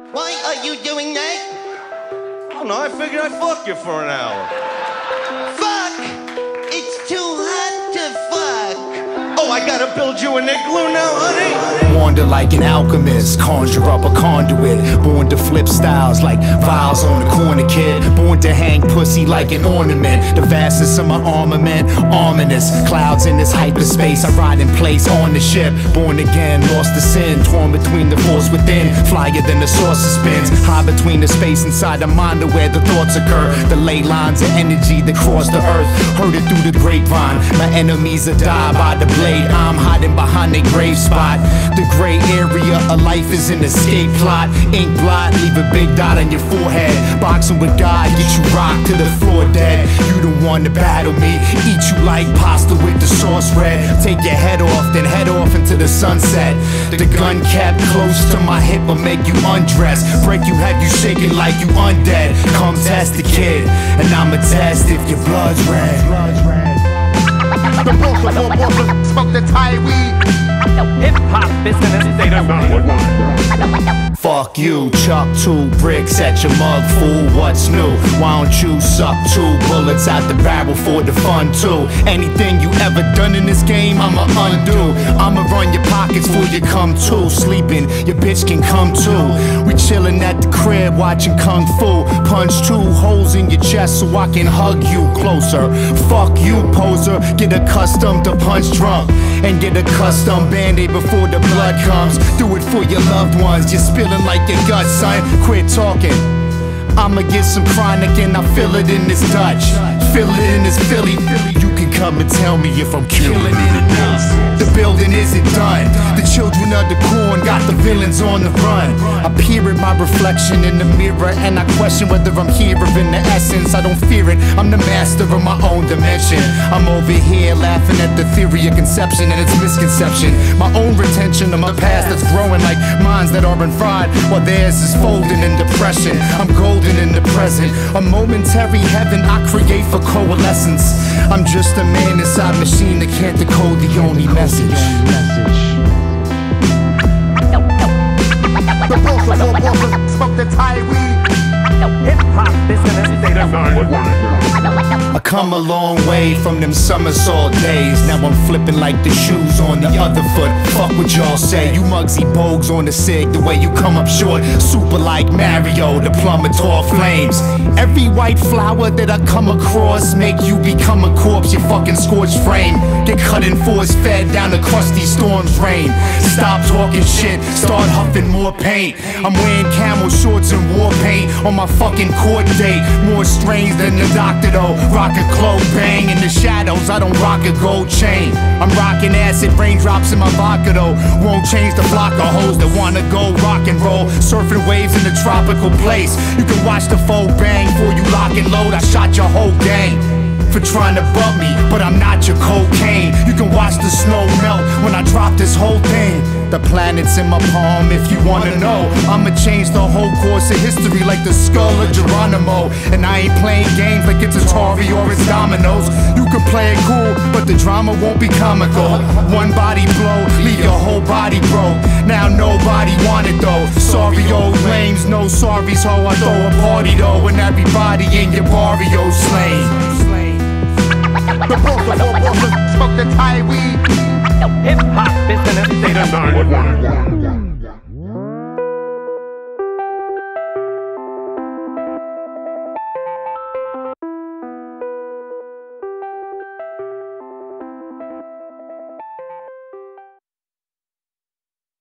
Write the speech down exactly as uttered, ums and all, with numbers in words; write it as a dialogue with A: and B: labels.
A: Why are you doing that?
B: Oh no, I figured I'd fuck you for an hour.
A: Fuck! It's too hot to fuck.
B: Oh, I gotta build you an igloo now, honey?
C: Wander like an alchemist, conjure up a conduit. Born to flip styles like vials on the corner, kid. Born to hang pussy like an ornament. The vastness of my armament, ominous. Clouds in this hyperspace, I ride in place on the ship. Born again, lost to sin, torn between the force within. Flyer than the saucer spins, high between the space inside the mind of where the thoughts occur. The ley lines of energy that cross the earth, heard it through the grapevine. My enemies are die by the blade. I'm hiding behind a grave spot. The gray area of life is an escape plot. Ink blot, leave a big dot on your forehead. Boxing with God, get you rocked to the floor dead. You the one to battle me, eat you like pasta with the sauce red. Take your head off, then head off into the sunset. The gun kept close to my hip will make you undress. Break you, have you shaking like you undead. Come test the kid, and I'ma test if your blood's red.
D: The wolf, the wolf, wolf, smoke the Thai weed.
E: Hip-hop business state of mind.
C: Fuck you, chuck two bricks at your mug, fool, what's new? Why don't you suck two bullets out the barrel for the fun too? Anything you ever done in this game, I'ma undo. I'ma run your pockets before you come to. Sleeping, your bitch can come too. We chillin' at the crib watching Kung Fu. Punch two holes in your chest so I can hug you closer. Fuck you, poser, get accustomed to punch drunk. And get a custom band-aid before the blood comes. Do it for your loved ones, you're spilling like your guts, son. Quit talking, I'ma get some chronic and I feel it in this Dutch. Feel it in this Philly. You can come and tell me if I'm killing it enough. The building isn't done. The children of the corn got the villains on the run. I peer at my reflection in the mirror and I question whether I'm here or in the essence. I don't fear it, I'm the master of my own dimension. I'm over here laughing at the theory of conception and its misconception. My own retention of my past that's growing like minds that aren't fried, while theirs is folding in depression. I'm golden in the present, a momentary heaven I create for coalescence. I'm just a man inside a machine that can't decode the only message.
D: The wolf, the wolf, wolf, smoke the Thai weed.
E: Hip-hop business state of mind.
C: I come a long way from them somersault days. Now I'm flipping like the shoes on the other foot. Fuck what y'all say, you Muggsy Bogues on the sig. The way you come up short, super like Mario, the plumber tall flames. Every white flower that I come across make you become a corpse, your fucking scorched frame. Get cut and force fed down the crusty storm's rain. Stop talking shit, start huffing more paint. I'm wearing camel shorts and war paint on my fucking court date. More strange than the doctor though. Rock a clove bang in the shadows, I don't rock a gold chain. I'm rocking acid raindrops in my vodka though. Won't change the flock of hoes that wanna go rock and roll. Surfing waves in a tropical place. You can watch the foe bang before you lock and load. I shot your whole gang for trying to bump me, but I'm not your cocaine. You can watch the snow melt when I drop this whole thing. The planets in my palm if you wanna know. I'ma change the whole course of history like the skull of Geronimo. And I ain't playing games like it's Atari or it's dominoes. You can play it cool, but the drama won't be comical. One body blow, leave your whole body broke. Now nobody want it though. Sorry old lames, no sorries ho. I throw a party though, and everybody in your barrio slain.
D: The wolf, the wolf, wolf, smoke the Thai weed.
E: Hip-hop business state of mind.